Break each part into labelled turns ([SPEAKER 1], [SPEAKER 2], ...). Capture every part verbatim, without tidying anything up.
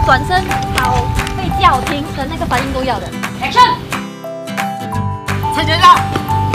[SPEAKER 1] 转身、跑、会叫、停的那个反应都要的。Action！
[SPEAKER 2] 蔡先生，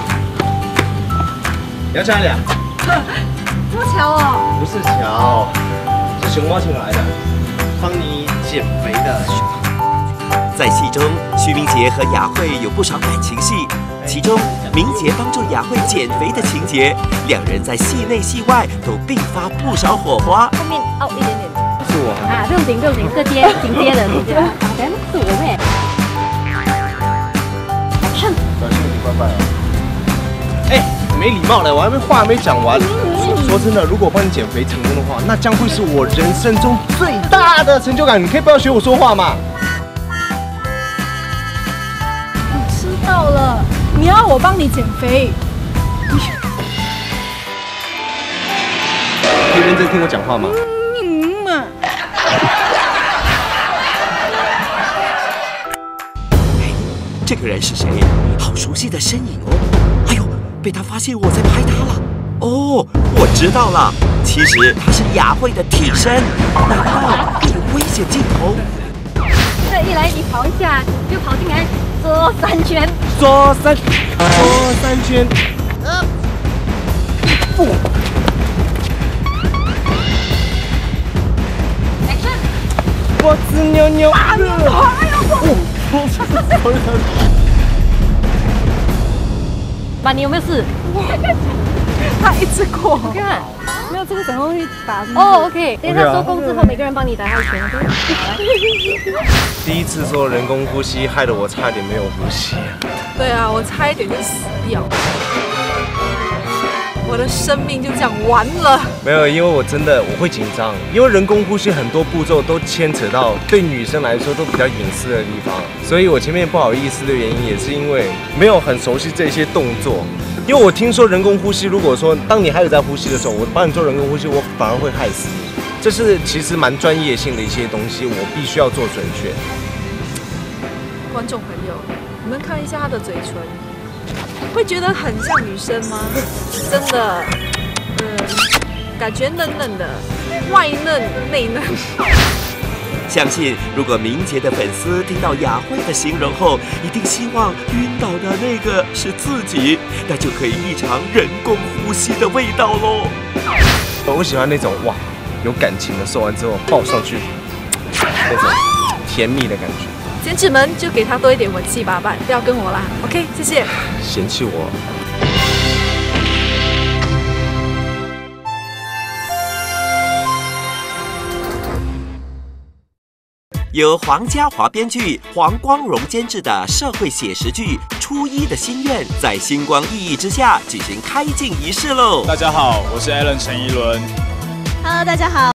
[SPEAKER 2] 你要去哪里啊？
[SPEAKER 1] 这么巧哦？
[SPEAKER 2] 不是巧，是熊猫请我来的，帮你减肥的。
[SPEAKER 3] 在戏中，徐明杰和雅慧有不少感情戏，其中明杰帮助雅慧减肥的情节，两人在戏内戏外都并发不少火花。
[SPEAKER 1] 后面凹一点点。
[SPEAKER 2] 是我
[SPEAKER 1] 啊，不用紧，不用紧，这接紧接的，紧接的。好的，是我妹。Action！
[SPEAKER 2] 表现挺乖乖哦。哎，没礼貌了，我还没话还没讲完。说真的，如果我帮你减肥成功的话，那将会是我人生中最大的成就感。你可以不要学我说话吗？
[SPEAKER 4] 你知道了，你要我帮你减肥。
[SPEAKER 2] 可以认真听我讲话吗？
[SPEAKER 4] 嗯嘛。
[SPEAKER 3] 哎，这个人是谁？好熟悉的身影哦！哎呦，被他发现我在拍他了。哦，我知道了，其实他是雅慧的替身，难道有危险镜头？
[SPEAKER 1] 这一来你跑一下就跑进来，左三圈，
[SPEAKER 2] 左三，左三圈，呃，不。
[SPEAKER 1] Action！
[SPEAKER 2] 我自扭扭。啊！哎呦！
[SPEAKER 1] 爸，你有没有事？
[SPEAKER 4] 他一直过。
[SPEAKER 1] 你看，
[SPEAKER 4] 没有这个等会会打。
[SPEAKER 1] 哦 ，OK，等一下收工之后，每个人帮你打好拳。
[SPEAKER 2] 第一次做人工呼吸，害得我差点没有呼吸。
[SPEAKER 4] 对啊，我差一点就死掉，我的生命就这样完了。
[SPEAKER 2] 没有，因为我真的我会紧张，因为人工呼吸很多步骤都牵扯到对女生来说都比较隐私的地方，所以我前面不好意思的原因也是因为没有很熟悉这些动作。因为我听说人工呼吸，如果说当你还有在呼吸的时候，我帮你做人工呼吸，我反而会害死你。这是其实蛮专业性的一些东西，我必须要做准确。
[SPEAKER 4] 观众朋友，你们看一下她的嘴唇，会觉得很像女生吗？真的，嗯，感觉嫩嫩的，外嫩内嫩。
[SPEAKER 3] 相信如果明杰的粉丝听到雅慧的形容后，一定希望晕倒的那个是自己，那就可以一尝人工呼吸的味道喽。
[SPEAKER 2] 我喜欢那种哇有感情的，做完之后抱上去那种甜蜜的感觉。
[SPEAKER 4] 监制们就给他多一点文气吧，不要跟我啦。OK， 谢谢。
[SPEAKER 2] 嫌弃我？
[SPEAKER 3] 由黄家华编剧、黄光荣监制的社会写实剧《初一的心愿》在星光熠熠之下举行开镜仪式喽！
[SPEAKER 5] 大家好，我是 Alan 陈怡伦。
[SPEAKER 1] Hello， 大家好，